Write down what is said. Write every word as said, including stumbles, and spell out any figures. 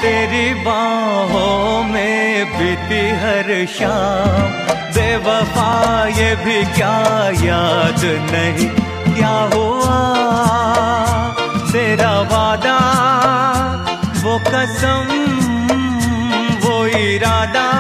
तेरी बाहों में बीती हर शाम, बेवफा ये भी क्या याद नहीं क्या हुआ तेरा वादा, वो कसम वो इरादा।